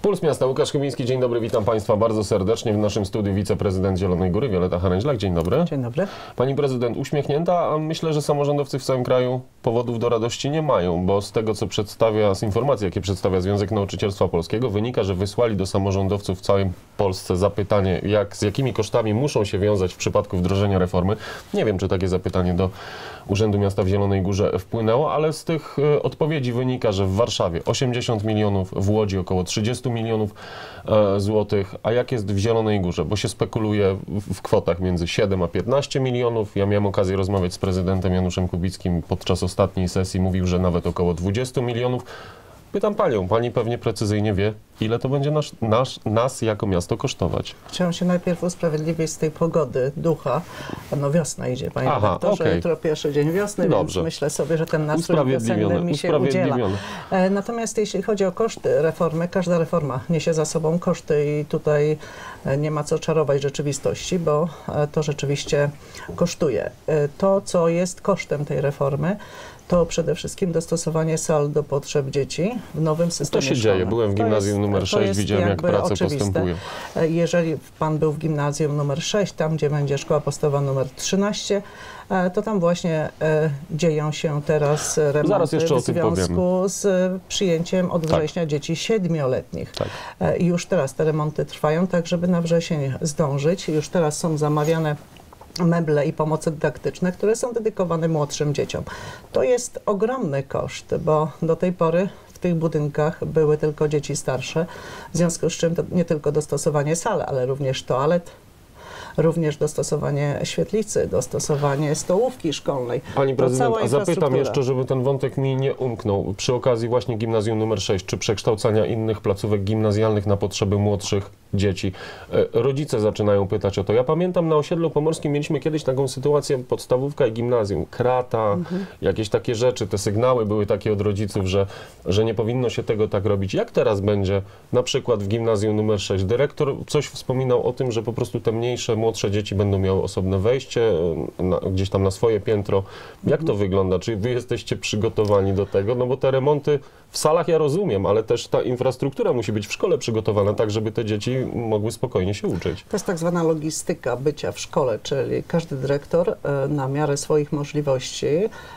Puls Miasta, Łukasz Chybiński, dzień dobry, witam Państwa bardzo serdecznie. W naszym studiu wiceprezydent Zielonej Góry, Wioleta Haręźlak, dzień dobry. Dzień dobry. Pani prezydent uśmiechnięta, a myślę, że samorządowcy w całym kraju powodów do radości nie mają, bo z tego, co przedstawia, z informacji, jakie przedstawia Związek Nauczycielstwa Polskiego, wynika, że wysłali do samorządowców w całej Polsce zapytanie, z jakimi kosztami muszą się wiązać w przypadku wdrożenia reformy. Nie wiem, czy takie zapytanie do Urzędu Miasta w Zielonej Górze wpłynęło, ale z tych odpowiedzi wynika, że w Warszawie 80 milionów, w Łodzi około 30 milionów złotych, a jak jest w Zielonej Górze, bo się spekuluje w kwotach między 7 a 15 milionów. Ja miałem okazję rozmawiać z prezydentem Januszem Kubickim podczas ostatniej sesji, mówił, że nawet około 20 milionów. Pytam Panią, Pani pewnie precyzyjnie wie, ile to będzie nas jako miasto kosztować. Chciałam się najpierw usprawiedliwić z tej pogody, ducha. No wiosna idzie, panie redaktorze, okej. Jutro pierwszy dzień wiosny, Dobrze. Więc myślę sobie, że ten nastrój wiosenny mi się udziela. Natomiast jeśli chodzi o koszty reformy, każda reforma niesie za sobą koszty i tutaj nie ma co czarować rzeczywistości, bo to rzeczywiście kosztuje. To, co jest kosztem tej reformy, to przede wszystkim dostosowanie sal do potrzeb dzieci w nowym systemie To się szkolnym. dzieje. Byłem w gimnazjum numer 6, widziałem, jak prace oczywiste. postępują. Jeżeli pan był w gimnazjum numer 6, tam gdzie będzie szkoła podstawowa numer 13, to tam właśnie dzieją się teraz remonty Zaraz jeszcze w o tym związku z przyjęciem od września dzieci 7-letnich. Tak. Już teraz te remonty trwają, tak żeby na wrzesień zdążyć. Już teraz są zamawiane meble i pomoce dydaktyczne, które są dedykowane młodszym dzieciom. To jest ogromny koszt, bo do tej pory w tych budynkach były tylko dzieci starsze, w związku z czym to nie tylko dostosowanie sal, ale również toalet, również dostosowanie świetlicy, dostosowanie stołówki szkolnej. Pani prezydent, a zapytam jeszcze, żeby ten wątek mi nie umknął. Przy okazji właśnie gimnazjum numer 6, czy przekształcania innych placówek gimnazjalnych na potrzeby młodszych dzieci. Rodzice zaczynają pytać o to. Ja pamiętam, na osiedlu pomorskim mieliśmy kiedyś taką sytuację, podstawówka i gimnazjum, krata, jakieś takie rzeczy, te sygnały były takie od rodziców, że nie powinno się tego tak robić. Jak teraz będzie na przykład w gimnazjum numer 6? Dyrektor coś wspominał o tym, że po prostu te młodsze dzieci będą miały osobne wejście gdzieś tam na swoje piętro. Jak to wygląda? Czy wy jesteście przygotowani do tego? No bo te remonty w salach ja rozumiem, ale też ta infrastruktura musi być w szkole przygotowana tak, żeby te dzieci mogły spokojnie się uczyć. To jest tak zwana logistyka bycia w szkole, czyli każdy dyrektor na miarę swoich możliwości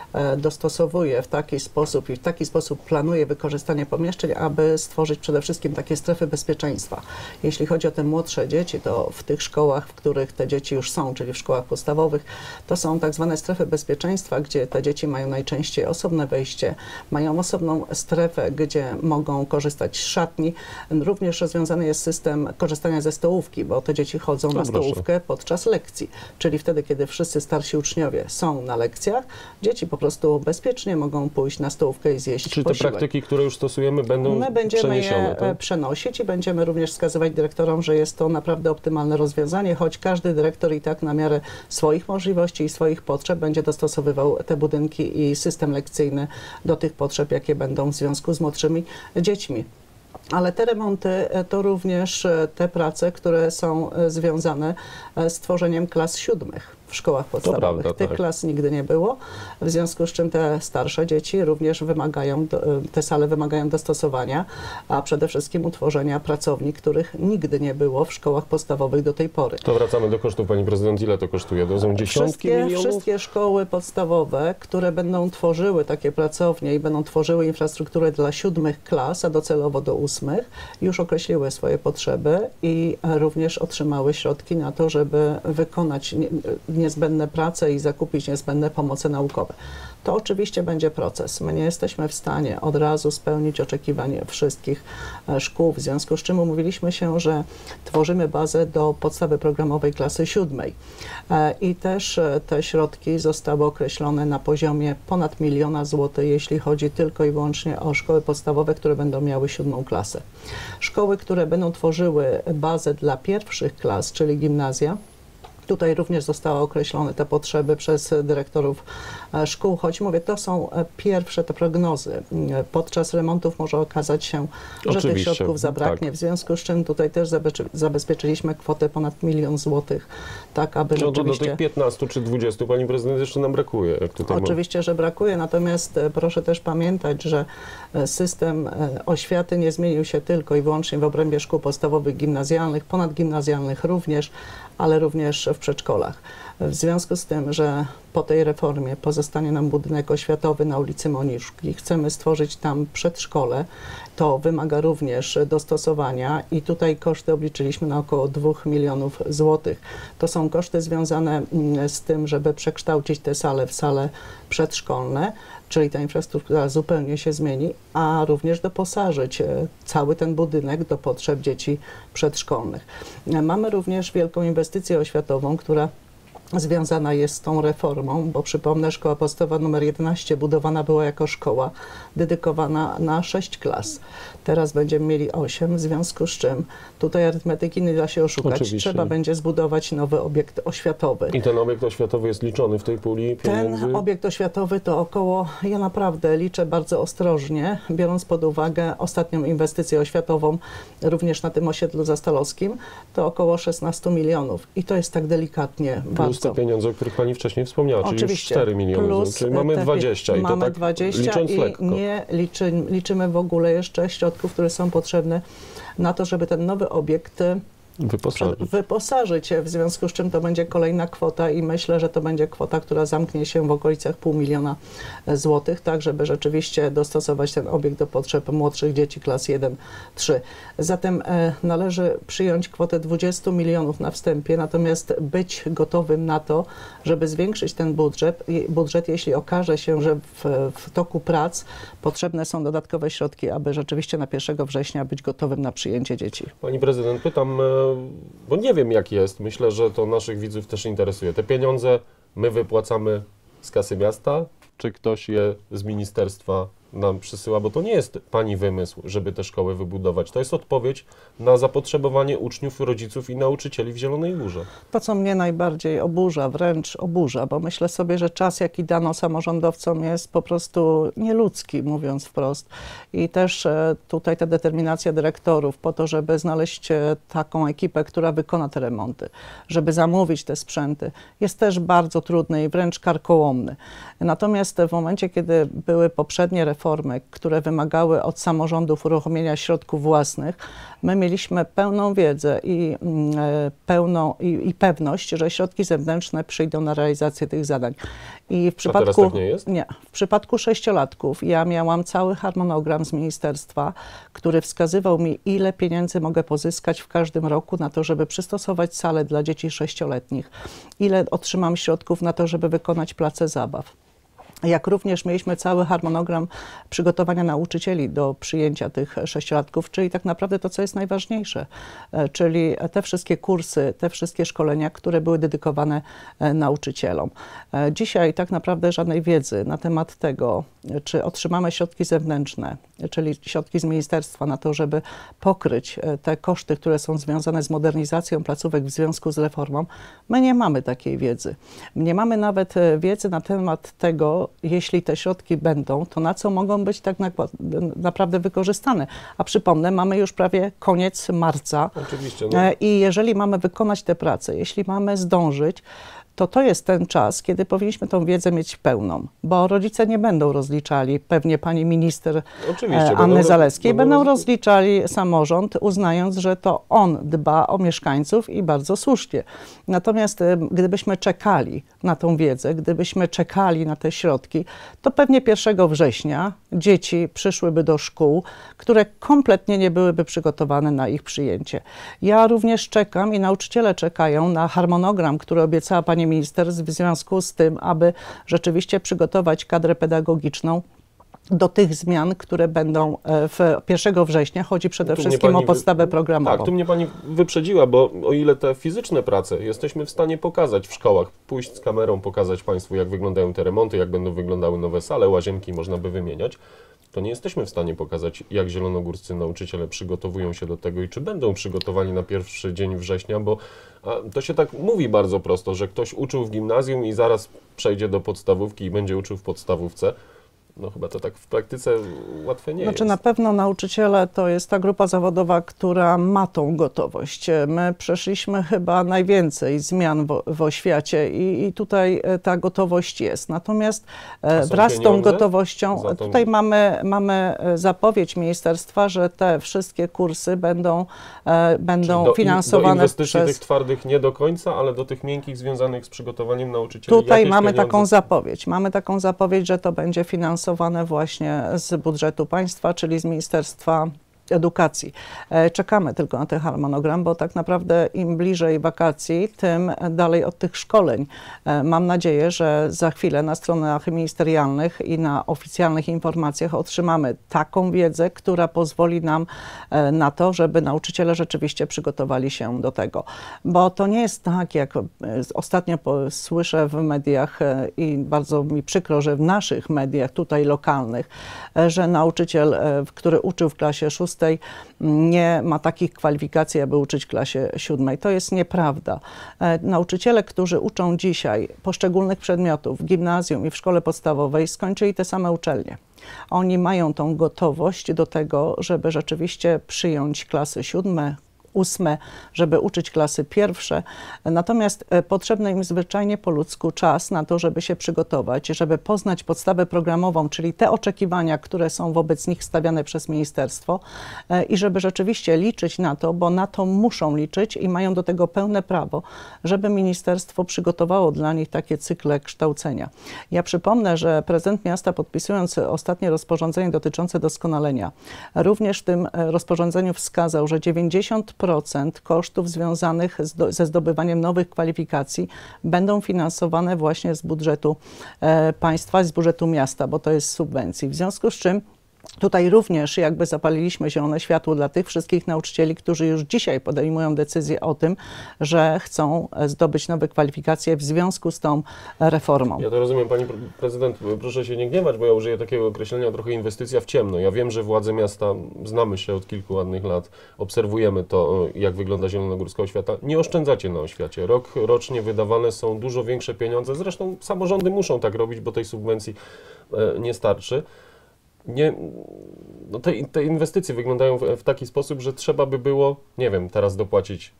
dostosowuje w taki sposób i w taki sposób planuje wykorzystanie pomieszczeń, aby stworzyć przede wszystkim takie strefy bezpieczeństwa. Jeśli chodzi o te młodsze dzieci, to w tych szkołach, w których te dzieci już są, czyli w szkołach podstawowych, to są tak zwane strefy bezpieczeństwa, gdzie te dzieci mają najczęściej osobne wejście, mają osobną strefę, gdzie mogą korzystać z szatni. Również rozwiązany jest system korzystania ze stołówki, bo te dzieci chodzą na stołówkę podczas lekcji, czyli wtedy, kiedy wszyscy starsi uczniowie są na lekcjach, dzieci po prostu bezpiecznie mogą pójść na stołówkę i zjeść Czyli posiłek. te praktyki, które już stosujemy, będą My będziemy przeniesione, je tak? przenosić i będziemy również wskazywać dyrektorom, że jest to naprawdę optymalne rozwiązanie, choć każdy dyrektor i tak na miarę swoich możliwości i swoich potrzeb będzie dostosowywał te budynki i system lekcyjny do tych potrzeb, jakie będą w związku z młodszymi dziećmi. Ale te remonty to również te prace, które są związane z tworzeniem klas 7 w szkołach podstawowych. Prawda, Tych tak. klas nigdy nie było, w związku z czym te starsze dzieci również wymagają, te sale wymagają dostosowania, a przede wszystkim utworzenia pracowni, których nigdy nie było w szkołach podstawowych do tej pory. To wracamy do kosztów, pani prezydent. Ile to kosztuje? To są dziesiątki milionów? Wszystkie szkoły podstawowe, które będą tworzyły takie pracownie i będą tworzyły infrastrukturę dla 7 klas, a docelowo do 8, już określiły swoje potrzeby i również otrzymały środki na to, żeby wykonać niezbędne prace i zakupić niezbędne pomoce naukowe. To oczywiście będzie proces. My nie jesteśmy w stanie od razu spełnić oczekiwań wszystkich szkół, w związku z czym umówiliśmy się, że tworzymy bazę do podstawy programowej klasy 7. I też te środki zostały określone na poziomie ponad 1 miliona złotych, jeśli chodzi tylko i wyłącznie o szkoły podstawowe, które będą miały 7. klasę. Szkoły, które będą tworzyły bazę dla pierwszych klas, czyli gimnazja, Tutaj również zostały określone te potrzeby przez dyrektorów szkół, choć mówię, to są pierwsze te prognozy. Podczas remontów może okazać się, że tych środków zabraknie, tak. W związku z czym tutaj też zabezpieczyliśmy kwotę ponad 1 000 000 złotych, tak aby rzeczywiście... Do tych 15 czy 20, pani prezydent, jeszcze nam brakuje. Jak tutaj Oczywiście, że brakuje, natomiast proszę też pamiętać, że system oświaty nie zmienił się tylko i wyłącznie w obrębie szkół podstawowych, gimnazjalnych, ponadgimnazjalnych również, ale również w przedszkolach. W związku z tym, że po tej reformie pozostanie nam budynek oświatowy na ulicy Moniuszki, chcemy stworzyć tam przedszkole, to wymaga również dostosowania i tutaj koszty obliczyliśmy na około 2 milionów złotych. To są koszty związane z tym, żeby przekształcić te sale w sale przedszkolne, czyli ta infrastruktura zupełnie się zmieni, a również doposażyć cały ten budynek do potrzeb dzieci przedszkolnych. Mamy również wielką inwestycję oświatową, która związana jest z tą reformą, bo przypomnę, szkoła podstawowa nr 11 budowana była jako szkoła dedykowana na 6 klas. Teraz będziemy mieli 8, w związku z czym tutaj arytmetyki nie da się oszukać. Oczywiście. Trzeba będzie zbudować nowy obiekt oświatowy. I ten obiekt oświatowy jest liczony w tej puli pieniędzy? Ten obiekt oświatowy to około, ja naprawdę liczę bardzo ostrożnie, biorąc pod uwagę ostatnią inwestycję oświatową, również na tym osiedlu zastalowskim, to około 16 milionów. I to jest tak delikatnie Plus te pieniądze, o których pani wcześniej wspomniała, czyli już 4 miliony, plus czyli mamy 20. I mamy to tak 20 licząc i lekko. nie liczymy w ogóle jeszcze środków, które są potrzebne na to, żeby ten nowy obiekt wyposażyć, w związku z czym to będzie kolejna kwota i myślę, że to będzie kwota, która zamknie się w okolicach 500 000 złotych, tak żeby rzeczywiście dostosować ten obiekt do potrzeb młodszych dzieci klas 1-3. Zatem należy przyjąć kwotę 20 milionów na wstępie, natomiast być gotowym na to, żeby zwiększyć ten budżet, jeśli okaże się, że w toku prac potrzebne są dodatkowe środki, aby rzeczywiście na 1 września być gotowym na przyjęcie dzieci. Pani prezydent, pytam, bo nie wiem jak jest, myślę, że to naszych widzów też interesuje. Te pieniądze my wypłacamy z kasy miasta, czy ktoś je z ministerstwa nam przysyła, bo to nie jest pani wymysł, żeby te szkoły wybudować. To jest odpowiedź na zapotrzebowanie uczniów, rodziców i nauczycieli w Zielonej Górze. To, co mnie najbardziej oburza, wręcz oburza, bo myślę sobie, że czas, jaki dano samorządowcom, jest po prostu nieludzki, mówiąc wprost. I też tutaj ta determinacja dyrektorów po to, żeby znaleźć taką ekipę, która wykona te remonty, żeby zamówić te sprzęty, jest też bardzo trudny i wręcz karkołomny. Natomiast w momencie, kiedy były poprzednie reformy, które wymagały od samorządów uruchomienia środków własnych, my mieliśmy pełną wiedzę i pewność, że środki zewnętrzne przyjdą na realizację tych zadań. I w przypadku, a teraz tak nie jest? Nie. W przypadku 6-latków ja miałam cały harmonogram z ministerstwa, który wskazywał mi, ile pieniędzy mogę pozyskać w każdym roku na to, żeby przystosować salę dla dzieci 6-letnich, ile otrzymam środków na to, żeby wykonać place zabaw. Jak również mieliśmy cały harmonogram przygotowania nauczycieli do przyjęcia tych 6-latków, czyli tak naprawdę to, co jest najważniejsze, czyli te wszystkie kursy, te wszystkie szkolenia, które były dedykowane nauczycielom. Dzisiaj tak naprawdę żadnej wiedzy na temat tego, czy otrzymamy środki zewnętrzne, czyli środki z ministerstwa na to, żeby pokryć te koszty, które są związane z modernizacją placówek w związku z reformą, my nie mamy takiej wiedzy. Nie mamy nawet wiedzy na temat tego, jeśli te środki będą, to na co mogą być tak naprawdę wykorzystane. A przypomnę, mamy już prawie koniec marca. Oczywiście, no. I jeżeli mamy wykonać te prace, jeśli mamy zdążyć, to jest ten czas, kiedy powinniśmy tą wiedzę mieć pełną, bo rodzice nie będą rozliczali, pewnie pani minister Anny Zalewskiej, będą rozliczali samorząd, uznając, że to on dba o mieszkańców i bardzo słusznie. Natomiast gdybyśmy czekali na tą wiedzę, gdybyśmy czekali na te środki, to pewnie 1 września dzieci przyszłyby do szkół, które kompletnie nie byłyby przygotowane na ich przyjęcie. Ja również czekam i nauczyciele czekają na harmonogram, który obiecała pani minister w związku z tym, aby rzeczywiście przygotować kadrę pedagogiczną do tych zmian, które będą 1 września. Chodzi przede wszystkim o podstawę programową. Tak, tu mnie pani wyprzedziła, bo o ile te fizyczne prace jesteśmy w stanie pokazać w szkołach, pójść z kamerą, pokazać państwu, jak wyglądają te remonty, jak będą wyglądały nowe sale, łazienki można by wymieniać, to nie jesteśmy w stanie pokazać, jak zielonogórscy nauczyciele przygotowują się do tego i czy będą przygotowani na pierwszy dzień września, bo to się tak mówi bardzo prosto, że ktoś uczył w gimnazjum i zaraz przejdzie do podstawówki i będzie uczył w podstawówce. No chyba to tak w praktyce łatwe nie jest. Na pewno nauczyciele to jest ta grupa zawodowa, która ma tą gotowość. My przeszliśmy chyba najwięcej zmian w oświacie i tutaj ta gotowość jest. Natomiast wraz z tą gotowością, tutaj mamy zapowiedź ministerstwa, że te wszystkie kursy będą finansowane do inwestycji przez... tych twardych nie do końca, ale do tych miękkich związanych z przygotowaniem nauczycieli. Tutaj mamy taką zapowiedź. Mamy taką zapowiedź, że to będzie finansowane właśnie z budżetu państwa, czyli z Ministerstwa Edukacji. Czekamy tylko na ten harmonogram, bo tak naprawdę im bliżej wakacji, tym dalej od tych szkoleń. Mam nadzieję, że za chwilę na stronach ministerialnych i na oficjalnych informacjach otrzymamy taką wiedzę, która pozwoli nam na to, żeby nauczyciele rzeczywiście przygotowali się do tego. Bo to nie jest tak, jak ostatnio słyszę w mediach i bardzo mi przykro, że w naszych mediach tutaj lokalnych, że nauczyciel, który uczył w klasie 6, nie ma takich kwalifikacji, aby uczyć w klasie 7. To jest nieprawda. Nauczyciele, którzy uczą dzisiaj poszczególnych przedmiotów w gimnazjum i w szkole podstawowej, skończyli te same uczelnie. Oni mają tą gotowość do tego, żeby rzeczywiście przyjąć klasy 7, 8, żeby uczyć klasy pierwsze. Natomiast potrzebny im zwyczajnie po ludzku czas na to, żeby się przygotować, żeby poznać podstawę programową, czyli te oczekiwania, które są wobec nich stawiane przez ministerstwo i żeby rzeczywiście liczyć na to, bo na to muszą liczyć i mają do tego pełne prawo, żeby ministerstwo przygotowało dla nich takie cykle kształcenia. Ja przypomnę, że prezydent miasta, podpisując ostatnie rozporządzenie dotyczące doskonalenia, również w tym rozporządzeniu wskazał, że 90% kosztów związanych ze zdobywaniem nowych kwalifikacji będą finansowane właśnie z budżetu państwa, z budżetu miasta, bo to jest subwencji. W związku z czym tutaj również jakby zapaliliśmy zielone światło dla tych wszystkich nauczycieli, którzy już dzisiaj podejmują decyzję o tym, że chcą zdobyć nowe kwalifikacje w związku z tą reformą. Ja to rozumiem, pani prezydent, proszę się nie gniewać, bo ja użyję takiego określenia trochę inwestycja w ciemno. Ja wiem, że władze miasta, znamy się od kilku ładnych lat, obserwujemy to, jak wygląda zielonogórska oświata. Nie oszczędzacie na oświacie. Rocznie wydawane są dużo większe pieniądze. Zresztą samorządy muszą tak robić, bo tej subwencji nie starczy. Te inwestycje wyglądają w taki sposób, że trzeba by było, nie wiem, teraz dopłacić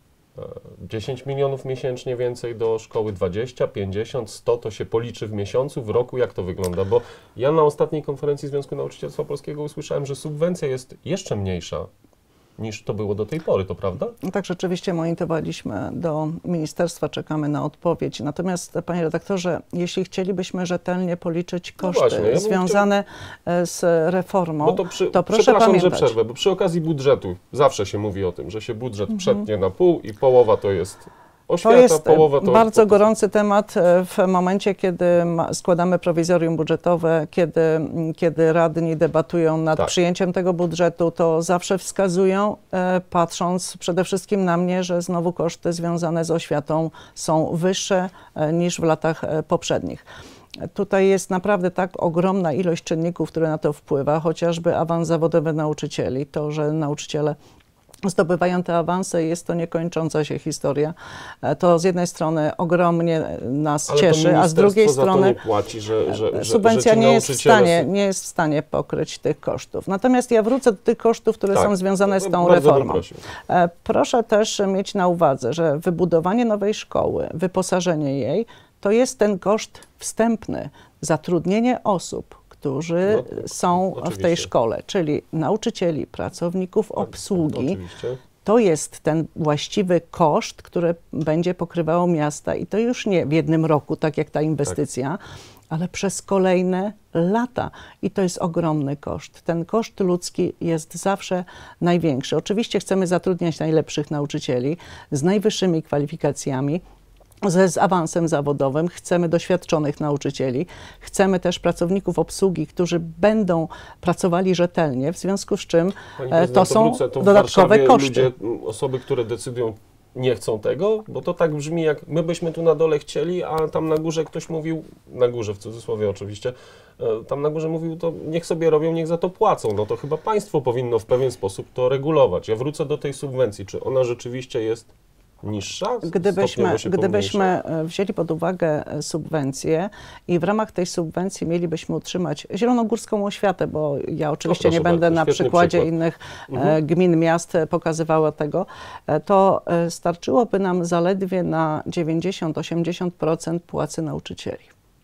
10 milionów miesięcznie więcej do szkoły, 20, 50, 100, to się policzy w miesiącu, w roku, jak to wygląda? Bo ja na ostatniej konferencji Związku Nauczycielstwa Polskiego usłyszałem, że subwencja jest jeszcze mniejsza niż to było do tej pory, to prawda? Tak, rzeczywiście monitorowaliśmy do ministerstwa, czekamy na odpowiedź. Natomiast, panie redaktorze, jeśli chcielibyśmy rzetelnie policzyć koszty związane z reformą, to proszę pamiętać. Że przerwę, bo przy okazji budżetu zawsze się mówi o tym, że się budżet przetnie na pół i połowa to jest oświata, to jest połowa to bardzo gorący temat w momencie, kiedy składamy prowizorium budżetowe, kiedy radni debatują nad przyjęciem tego budżetu, to zawsze wskazują, patrząc przede wszystkim na mnie, że znowu koszty związane z oświatą są wyższe niż w latach poprzednich. Tutaj jest naprawdę tak ogromna ilość czynników, które na to wpływa, chociażby awans zawodowy nauczycieli, to, że nauczyciele zdobywają te awanse i jest to niekończąca się historia. To z jednej strony ogromnie nas cieszy, a z drugiej strony nie płaci, subwencja nie jest w stanie pokryć tych kosztów. Natomiast ja wrócę do tych kosztów, które są związane z tą reformą. Proszę też mieć na uwadze, że wybudowanie nowej szkoły, wyposażenie jej, to jest ten koszt wstępny, zatrudnienie osób, którzy są w tej szkole, czyli nauczycieli, pracowników obsługi. To jest ten właściwy koszt, który będzie pokrywało miasta i to już nie w jednym roku, tak jak ta inwestycja, ale przez kolejne lata. I to jest ogromny koszt. Ten koszt ludzki jest zawsze największy. Oczywiście chcemy zatrudniać najlepszych nauczycieli z najwyższymi kwalifikacjami, z awansem zawodowym, chcemy doświadczonych nauczycieli, chcemy też pracowników obsługi, którzy będą pracowali rzetelnie, w związku z czym to są dodatkowe koszty. Osoby, które decydują, nie chcą tego, bo to tak brzmi, jak my byśmy tu na dole chcieli, a tam na górze ktoś mówił, na górze w cudzysłowie oczywiście, tam na górze mówił, to niech sobie robią, niech za to płacą. No to chyba państwo powinno w pewien sposób to regulować. Ja wrócę do tej subwencji. Czy ona rzeczywiście jest niższa? Gdybyśmy wzięli pod uwagę subwencję i w ramach tej subwencji mielibyśmy utrzymać zielonogórską oświatę, bo ja oczywiście nie będę na przykładzie innych gmin, miast pokazywała tego, to starczyłoby nam zaledwie na 90-80% płacy nauczycieli.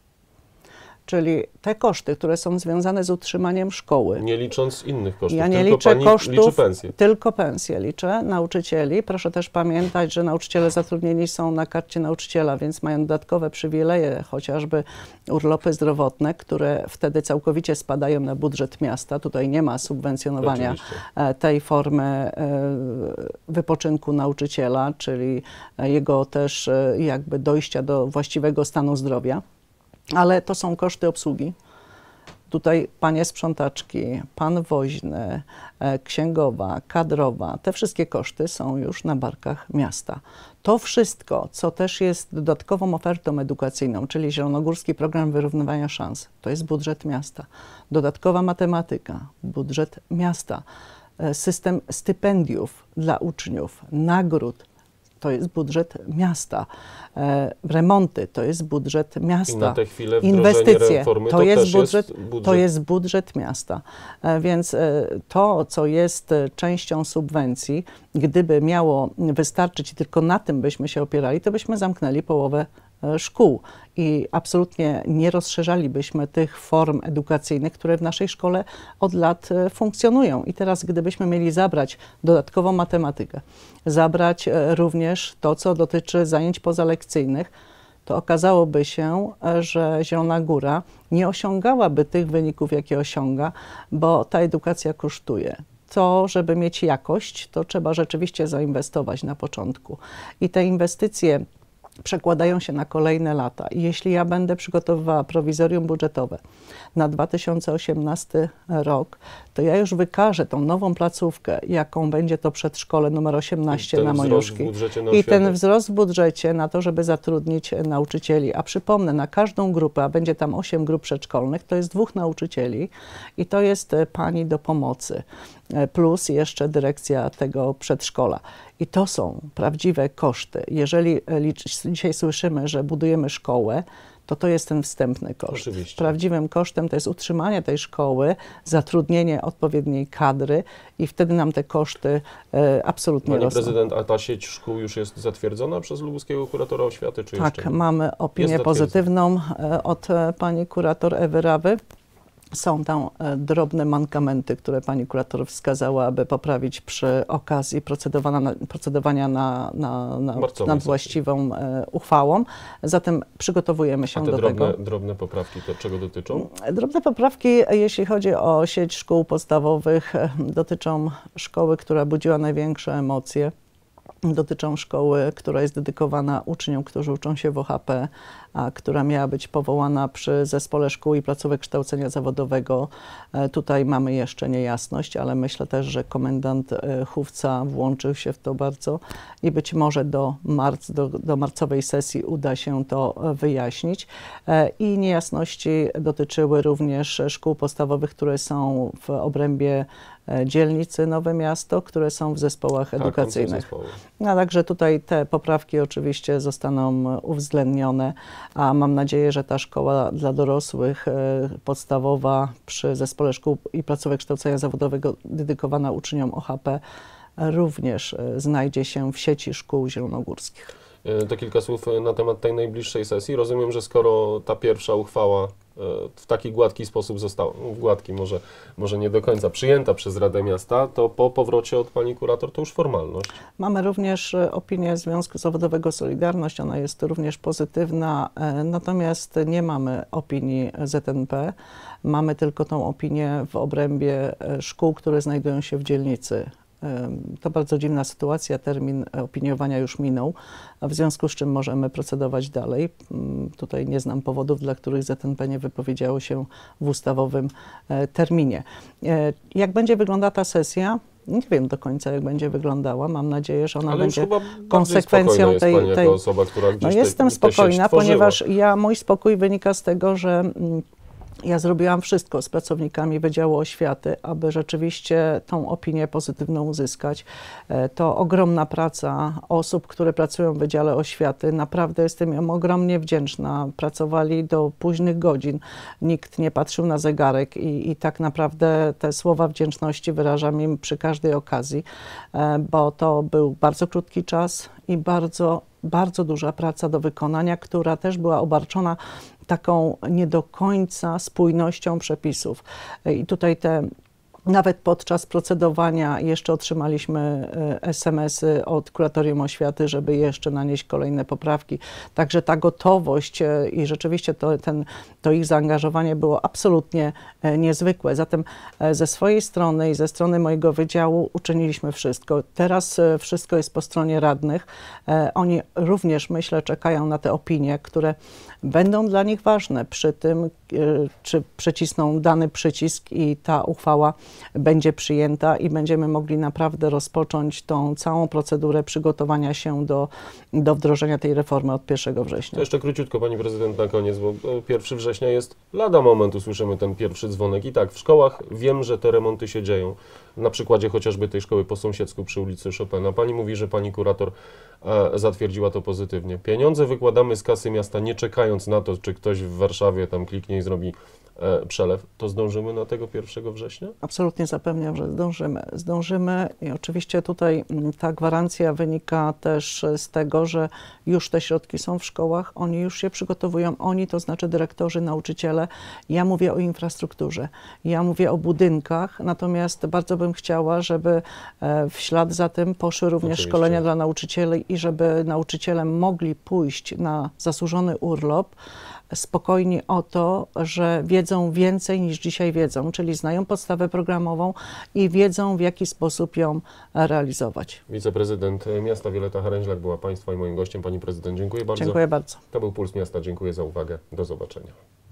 Czyli te koszty, które są związane z utrzymaniem szkoły. Nie licząc innych kosztów, ja nie tylko liczę pani kosztów, liczy pensje. tylko pensje liczę, nauczycieli. Proszę też pamiętać, że nauczyciele zatrudnieni są na karcie nauczyciela, więc mają dodatkowe przywileje, chociażby urlopy zdrowotne, które wtedy całkowicie spadają na budżet miasta. Tutaj nie ma subwencjonowania tej formy wypoczynku nauczyciela, czyli jego też jakby dojścia do właściwego stanu zdrowia. Ale to są koszty obsługi. Tutaj panie sprzątaczki, pan woźny, księgowa, kadrowa, te wszystkie koszty są już na barkach miasta. To wszystko, co też jest dodatkową ofertą edukacyjną, czyli Zielonogórski Program Wyrównywania Szans, to jest budżet miasta. Dodatkowa matematyka, budżet miasta. System stypendiów dla uczniów, nagród, to jest budżet miasta. Remonty, to jest budżet miasta. I na tę chwilę inwestycje, reformy, to jest budżet miasta. Więc to, co jest częścią subwencji, gdyby miało wystarczyć i tylko na tym byśmy się opierali, to byśmy zamknęli połowę szkół i absolutnie nie rozszerzalibyśmy tych form edukacyjnych, które w naszej szkole od lat funkcjonują. I teraz, gdybyśmy mieli zabrać dodatkową matematykę, zabrać również to, co dotyczy zajęć pozalekcyjnych, to okazałoby się, że Zielona Góra nie osiągałaby tych wyników, jakie osiąga, bo ta edukacja kosztuje. To, żeby mieć jakość, to trzeba rzeczywiście zainwestować na początku. I te inwestycje przekładają się na kolejne lata. I jeśli ja będę przygotowywała prowizorium budżetowe na 2018 rok, to ja już wykażę tą nową placówkę, jaką będzie to przedszkole numer 18 na Moniuszki. I ten wzrost w budżecie na to, żeby zatrudnić nauczycieli. A przypomnę, na każdą grupę, a będzie tam 8 grup przedszkolnych, to jest 2 nauczycieli i to jest pani do pomocy, plus jeszcze dyrekcja tego przedszkola. I to są prawdziwe koszty. Jeżeli dzisiaj słyszymy, że budujemy szkołę, to jest ten wstępny koszt. Oczywiście. Prawdziwym kosztem to jest utrzymanie tej szkoły, zatrudnienie odpowiedniej kadry i wtedy nam te koszty absolutnie rosną. Pani prezydent, a ta sieć szkół już jest zatwierdzona przez lubuskiego kuratora oświaty, czy tak, jeszcze nie? mamy opinię pozytywną od pani kurator Ewy Rawy. Są tam drobne mankamenty, które pani kurator wskazała, aby poprawić przy okazji procedowania nad właściwą uchwałą. Zatem przygotowujemy się do tego. Drobne poprawki to czego dotyczą? Drobne poprawki, jeśli chodzi o sieć szkół podstawowych, dotyczą szkoły, która budziła największe emocje. Dotyczą szkoły, która jest dedykowana uczniom, którzy uczą się w OHP, a która miała być powołana przy Zespole Szkół i Placówek Kształcenia Zawodowego. Tutaj mamy jeszcze niejasność, ale myślę też, że komendant Hufca włączył się w to bardzo i być może do marcowej sesji uda się to wyjaśnić. I niejasności dotyczyły również szkół podstawowych, które są w obrębie dzielnicy Nowe Miasto, które są w zespołach edukacyjnych. A także tutaj te poprawki oczywiście zostaną uwzględnione, a mam nadzieję, że ta szkoła dla dorosłych podstawowa przy Zespole Szkół i Placówek Kształcenia Zawodowego dedykowana uczniom OHP również znajdzie się w sieci szkół zielonogórskich. To kilka słów na temat tej najbliższej sesji. Rozumiem, że skoro ta pierwsza uchwała w taki gładki sposób została, gładki może nie do końca, przyjęta przez Radę Miasta, to po powrocie od pani kurator to już formalność. Mamy również opinię Związku Zawodowego Solidarność, ona jest również pozytywna, natomiast nie mamy opinii ZNP, mamy tylko tą opinię w obrębie szkół, które znajdują się w dzielnicy. To bardzo dziwna sytuacja, termin opiniowania już minął, w związku z czym możemy procedować dalej. Tutaj nie znam powodów, dla których ZNP nie wypowiedziało się w ustawowym terminie. Jak będzie wyglądała ta sesja? Nie wiem do końca, jak będzie wyglądała. Mam nadzieję, że ona Ale już będzie chyba bardziej konsekwencją spokojna jest pani tej. jako osoba, która No gdzieś jestem tę sieć spokojna, tworzyła. ponieważ mój spokój wynika z tego, że ja zrobiłam wszystko z pracownikami Wydziału Oświaty, aby rzeczywiście tą opinię pozytywną uzyskać. To ogromna praca osób, które pracują w Wydziale Oświaty. Naprawdę jestem im ogromnie wdzięczna. Pracowali do późnych godzin. Nikt nie patrzył na zegarek i tak naprawdę te słowa wdzięczności wyrażam im przy każdej okazji, bo to był bardzo krótki czas i bardzo duża praca do wykonania, która też była obarczona taką nie do końca spójnością przepisów. I tutaj nawet podczas procedowania jeszcze otrzymaliśmy SMS-y od Kuratorium Oświaty, żeby jeszcze nanieść kolejne poprawki. Także ta gotowość i rzeczywiście to ich zaangażowanie było absolutnie niezwykłe. Zatem ze swojej strony i ze strony mojego wydziału uczyniliśmy wszystko. Teraz wszystko jest po stronie radnych. Oni również, myślę, czekają na te opinie, które będą dla nich ważne przy tym, czy przycisną dany przycisk i ta uchwała będzie przyjęta i będziemy mogli naprawdę rozpocząć tą całą procedurę przygotowania się do wdrożenia tej reformy od 1 września. To jeszcze króciutko, pani prezydent, na koniec, bo 1 września jest lada moment, usłyszymy ten pierwszy dzwonek. I tak, w szkołach wiem, że te remonty się dzieją. Na przykładzie chociażby tej szkoły po sąsiedzku przy ulicy Chopina. Pani mówi, że pani kurator zatwierdziła to pozytywnie. Pieniądze wykładamy z kasy miasta, nie czekając na to, czy ktoś w Warszawie tam kliknie i zrobi przelew. To zdążymy na tego 1 września? Absolutnie zapewniam, że zdążymy. Zdążymy i oczywiście tutaj ta gwarancja wynika też z tego, że już te środki są w szkołach, oni już się przygotowują, oni, to znaczy dyrektorzy, nauczyciele. Ja mówię o infrastrukturze, ja mówię o budynkach, natomiast bardzo bym chciała, żeby w ślad za tym poszły również Oczywiście. szkolenia dla nauczycieli i żeby nauczyciele mogli pójść na zasłużony urlop spokojni o to, że wiedzą więcej niż dzisiaj wiedzą, czyli znają podstawę programową i wiedzą, w jaki sposób ją realizować. Wiceprezydent miasta Wioletta Haręźlak była państwa i moim gościem. Pani prezydent, dziękuję bardzo. Dziękuję bardzo. To był Puls Miasta. Dziękuję za uwagę. Do zobaczenia.